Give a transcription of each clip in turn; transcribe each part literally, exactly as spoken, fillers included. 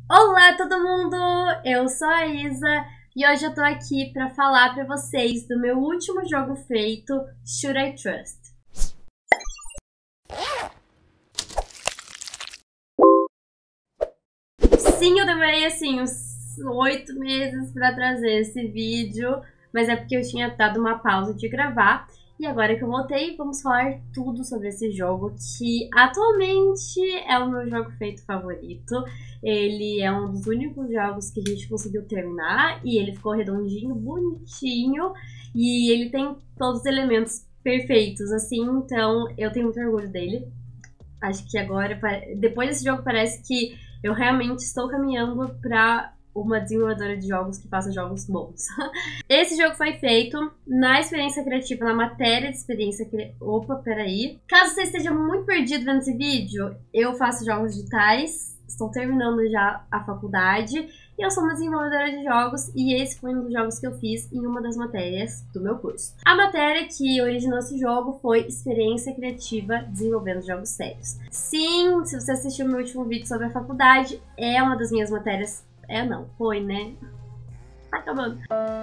Olá todo mundo, eu sou a Isa e hoje eu tô aqui pra falar pra vocês do meu último jogo feito, Should I Trust? Sim, eu demorei assim uns oito meses pra trazer esse vídeo, mas é porque eu tinha dado uma pausa de gravar. E agora que eu voltei, vamos falar tudo sobre esse jogo, que atualmente é o meu jogo feito favorito. Ele é um dos únicos jogos que a gente conseguiu terminar, e ele ficou redondinho, bonitinho, e ele tem todos os elementos perfeitos, assim, então eu tenho muito orgulho dele. Acho que agora, depois desse jogo, parece que eu realmente estou caminhando pra uma desenvolvedora de jogos que faça jogos bons. Esse jogo foi feito na experiência criativa, na matéria de experiência criativa. Opa, peraí. Caso você esteja muito perdido vendo esse vídeo, eu faço jogos digitais, estou terminando já a faculdade e eu sou uma desenvolvedora de jogos e esse foi um dos jogos que eu fiz em uma das matérias do meu curso. A matéria que originou esse jogo foi experiência criativa desenvolvendo jogos sérios. Sim, se você assistiu meu último vídeo sobre a faculdade, é uma das minhas matérias. É, não. Foi, né? Tá acabando.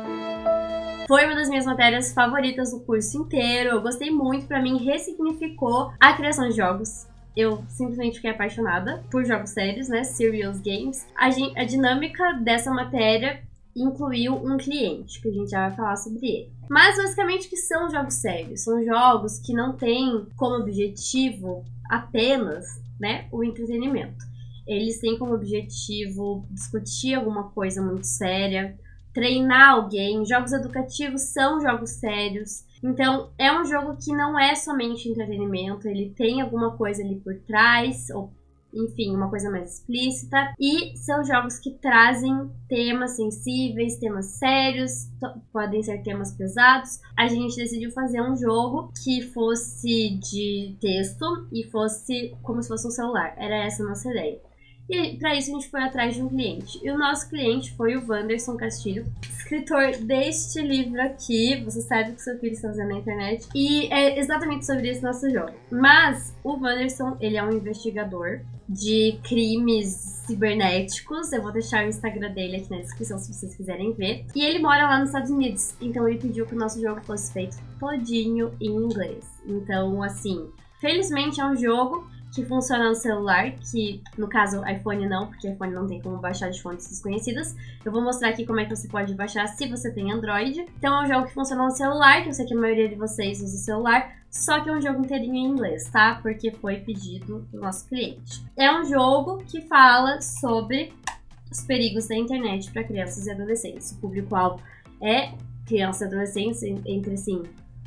Foi uma das minhas matérias favoritas do curso inteiro. Eu gostei muito. Pra mim, ressignificou a criação de jogos. Eu simplesmente fiquei apaixonada por jogos sérios, né? Serious games. A, a dinâmica dessa matéria incluiu um cliente, que a gente já vai falar sobre ele. Mas, basicamente, o que são jogos sérios? São jogos que não têm como objetivo apenas, né, o entretenimento. Eles têm como objetivo discutir alguma coisa muito séria, treinar alguém. Jogos educativos são jogos sérios. Então, é um jogo que não é somente entretenimento, ele tem alguma coisa ali por trás, ou enfim, uma coisa mais explícita. E são jogos que trazem temas sensíveis, temas sérios, podem ser temas pesados. A gente decidiu fazer um jogo que fosse de texto e fosse como se fosse um celular. Era essa a nossa ideia. E para isso a gente foi atrás de um cliente. E o nosso cliente foi o Wanderson Castilho, escritor deste livro aqui. Você sabe o que seu filho está fazendo na internet. E é exatamente sobre esse nosso jogo. Mas o Wanderson, ele é um investigador de crimes cibernéticos. Eu vou deixar o Instagram dele aqui na descrição se vocês quiserem ver. E ele mora lá nos Estados Unidos. Então ele pediu que o nosso jogo fosse feito todinho em inglês. Então, assim, felizmente é um jogo que funciona no celular, que no caso iPhone não, porque iPhone não tem como baixar de fontes desconhecidas. Eu vou mostrar aqui como é que você pode baixar se você tem Android. Então é um jogo que funciona no celular, que eu sei que a maioria de vocês usa o celular, só que é um jogo inteirinho em inglês, tá? Porque foi pedido do nosso cliente. É um jogo que fala sobre os perigos da internet para crianças e adolescentes. O público-alvo é crianças e adolescentes entre, assim,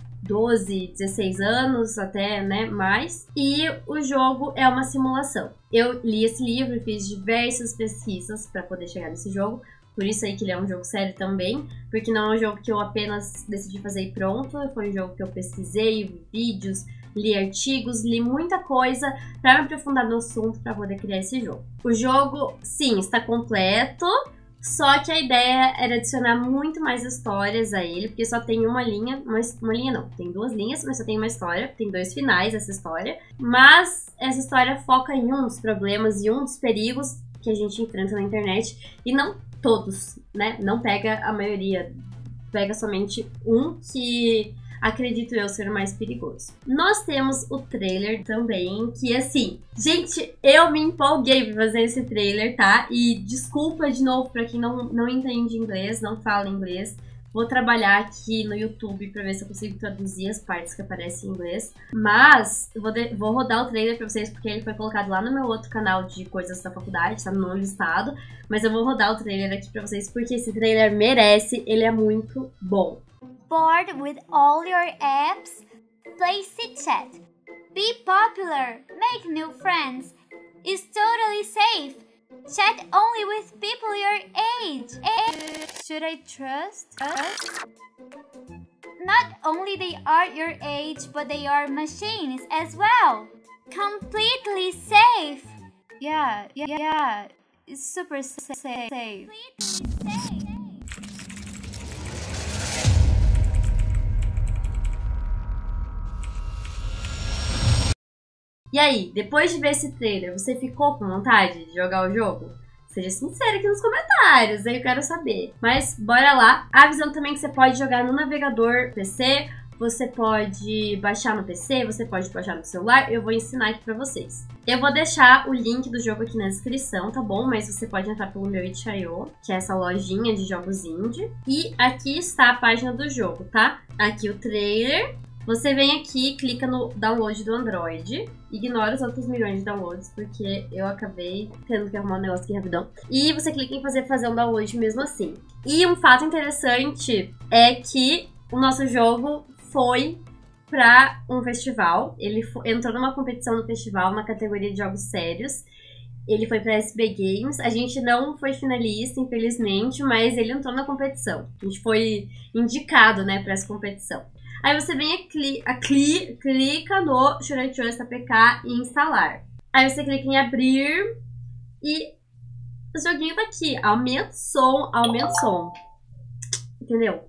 doze, dezesseis anos, até, né, mais. E o jogo é uma simulação. Eu li esse livro e fiz diversas pesquisas para poder chegar nesse jogo. Por isso aí que ele é um jogo sério também, porque não é um jogo que eu apenas decidi fazer e pronto. Foi um jogo que eu pesquisei, vi vídeos, li artigos, li muita coisa para me aprofundar no assunto para poder criar esse jogo. O jogo, sim, está completo. Só que a ideia era adicionar muito mais histórias a ele, porque só tem uma linha, uma, uma linha não, tem duas linhas, mas só tem uma história, tem dois finais essa história. Mas essa história foca em um dos problemas e um dos perigos que a gente enfrenta na internet, e não todos, né? Não pega a maioria, pega somente um que acredito eu ser o mais perigoso. Nós temos o trailer também, que assim, gente, eu me empolguei pra fazer esse trailer, tá? E desculpa de novo pra quem não, não entende inglês, não fala inglês. Vou trabalhar aqui no YouTube pra ver se eu consigo traduzir as partes que aparecem em inglês. Mas eu vou, de, vou rodar o trailer pra vocês, porque ele foi colocado lá no meu outro canal de coisas da faculdade, tá no listado. Mas eu vou rodar o trailer aqui pra vocês, porque esse trailer merece, ele é muito bom. Bored with all your apps? Play Chit-Chat. Be popular. Make new friends. It's totally safe. Chat only with people your age. Should I trust? trust? Not only they are your age, but they are machines as well. Completely safe. Yeah, yeah, yeah. It's super safe. Completely safe. E aí, depois de ver esse trailer, você ficou com vontade de jogar o jogo? Seja sincero aqui nos comentários, aí eu quero saber. Mas bora lá. Avisando também que você pode jogar no navegador P C, você pode baixar no P C, você pode baixar no celular. Eu vou ensinar aqui pra vocês. Eu vou deixar o link do jogo aqui na descrição, tá bom? Mas você pode entrar pelo meu itch ponto i o, que é essa lojinha de jogos indie. E aqui está a página do jogo, tá? Aqui o trailer. Você vem aqui, clica no download do Android, ignora os outros milhões de downloads, porque eu acabei tendo que arrumar um negócio aqui rapidão. E você clica em fazer, fazer um download mesmo assim. E um fato interessante é que o nosso jogo foi para um festival. Ele entrou numa competição no festival, na categoria de jogos sérios. Ele foi para S B Games. A gente não foi finalista, infelizmente, mas ele entrou na competição. A gente foi indicado, né, para essa competição. Aí você vem aqui, aqui clica no Shuraitoyo A P K e instalar. Aí você clica em abrir e o joguinho tá aqui. Aumenta o som, aumenta o som. Entendeu?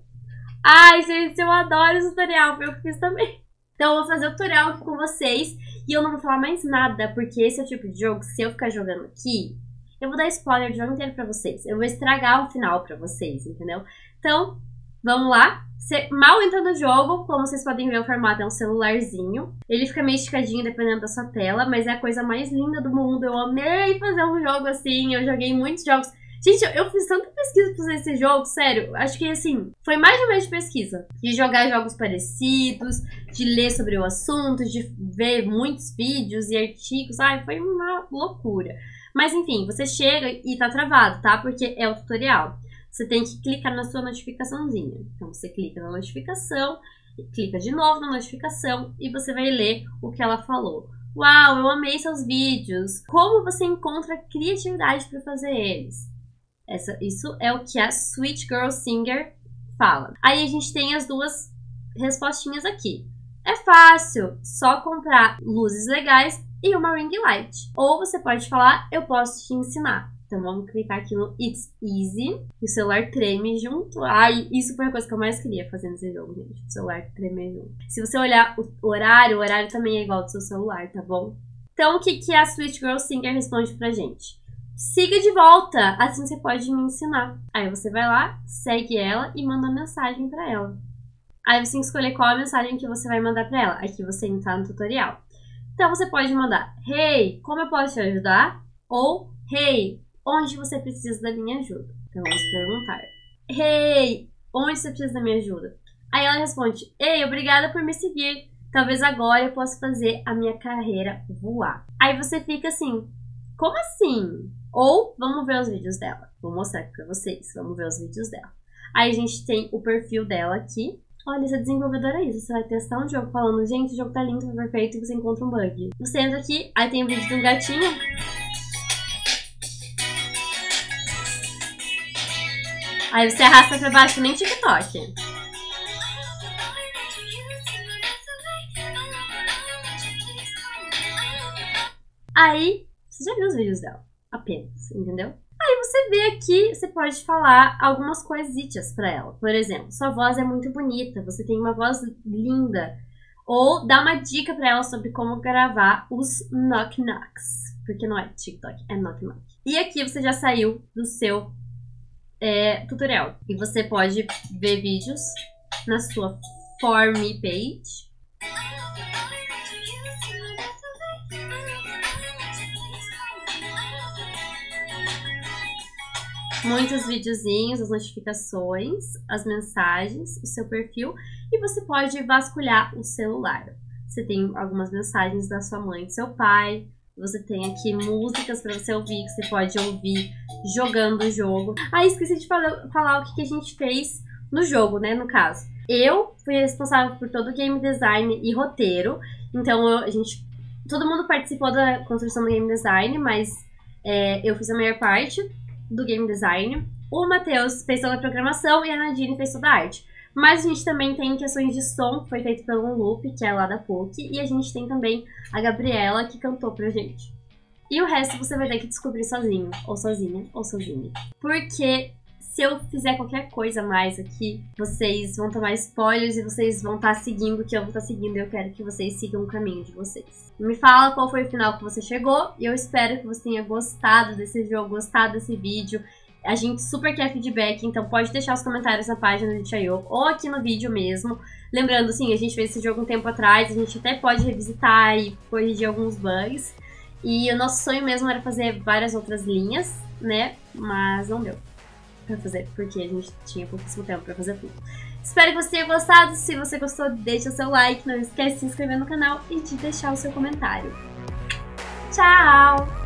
Ai, gente, eu adoro esse tutorial, foi eu que fiz também. Então eu vou fazer o tutorial aqui com vocês e eu não vou falar mais nada, porque esse é o tipo de jogo que se eu ficar jogando aqui, eu vou dar spoiler do jogo inteiro pra vocês. Eu vou estragar o final pra vocês, entendeu? Então, vamos lá. Você mal entra no jogo, como vocês podem ver, o formato é um celularzinho. Ele fica meio esticadinho dependendo da sua tela, mas é a coisa mais linda do mundo. Eu amei fazer um jogo assim, eu joguei muitos jogos. Gente, eu fiz tanta pesquisa pra fazer esse jogo, sério. Acho que, assim, foi mais de um mês de pesquisa. De jogar jogos parecidos, de ler sobre o assunto, de ver muitos vídeos e artigos. Ai, foi uma loucura. Mas, enfim, você chega e tá travado, tá? Porque é o tutorial. Você tem que clicar na sua notificaçãozinha. Então, você clica na notificação, clica de novo na notificação e você vai ler o que ela falou. Uau, eu amei seus vídeos. Como você encontra criatividade para fazer eles? Essa, isso é o que a Sweet Girl Singer fala. Aí a gente tem as duas respostinhas aqui. É fácil, só comprar luzes legais e uma ring light. Ou você pode falar, eu posso te ensinar. Então vamos clicar aqui no It's Easy. E o celular treme junto. Ai, isso foi a coisa que eu mais queria fazer nesse jogo, gente. O celular tremer junto. Se você olhar o horário, o horário também é igual ao do seu celular, tá bom? Então o que, que a Sweet Girl Singer responde pra gente? Siga de volta, assim você pode me ensinar. Aí você vai lá, segue ela e manda uma mensagem pra ela. Aí você tem que escolher qual a mensagem que você vai mandar pra ela. Aqui você entra no tutorial. Então você pode mandar, hey, como eu posso te ajudar? Ou, hey, onde você precisa da minha ajuda? Então vamos perguntar, hey, onde você precisa da minha ajuda? Aí ela responde, hey, obrigada por me seguir. Talvez agora eu possa fazer a minha carreira voar. Aí você fica assim, como assim? Ou vamos ver os vídeos dela. Vou mostrar aqui pra vocês. Vamos ver os vídeos dela. Aí a gente tem o perfil dela aqui. Olha, essa desenvolvedora é isso. Você vai testar um jogo falando, gente, o jogo tá lindo, tá perfeito, e você encontra um bug. Você entra aqui, aí tem o vídeo de um gatinho. Aí você arrasta pra baixo, que nem TikTok. Aí, você já viu os vídeos dela. Apenas, entendeu? Aí você vê aqui, você pode falar algumas coisitas pra ela. Por exemplo, sua voz é muito bonita, você tem uma voz linda. Ou dá uma dica pra ela sobre como gravar os knock knocks. Porque não é TikTok, é knock knock. E aqui você já saiu do seu é, tutorial. E você pode ver vídeos na sua For Me page. Muitos videozinhos, as notificações, as mensagens, o seu perfil e você pode vasculhar o celular. Você tem algumas mensagens da sua mãe e do seu pai, você tem aqui músicas para você ouvir, que você pode ouvir jogando o jogo. Ah, esqueci de falar, falar o que, que a gente fez no jogo, né, no caso. Eu fui responsável por todo o game design e roteiro, então eu, a gente, todo mundo participou da construção do game design, mas é, eu fiz a maior parte do game design. O Matheus fez toda a programação e a Nadine fez toda a arte. Mas a gente também tem questões de som, que foi feito pelo Loop, que é lá da P U C, e a gente tem também a Gabriela, que cantou pra gente. E o resto você vai ter que descobrir sozinho, ou sozinha, ou sozinha. Porque se eu fizer qualquer coisa mais aqui, vocês vão tomar spoilers e vocês vão estar seguindo o que eu vou estar seguindo. Eu quero que vocês sigam o caminho de vocês. Me fala qual foi o final que você chegou e eu espero que você tenha gostado desse jogo, gostado desse vídeo. A gente super quer feedback, então pode deixar os comentários na página do itch ponto i o ou aqui no vídeo mesmo. Lembrando, sim, a gente fez esse jogo um tempo atrás, a gente até pode revisitar e corrigir alguns bugs. E o nosso sonho mesmo era fazer várias outras linhas, né? Mas não deu pra fazer, porque a gente tinha pouquíssimo tempo pra fazer tudo. Espero que você tenha gostado. Se você gostou, deixa o seu like, não esquece de se inscrever no canal e de deixar o seu comentário. Tchau!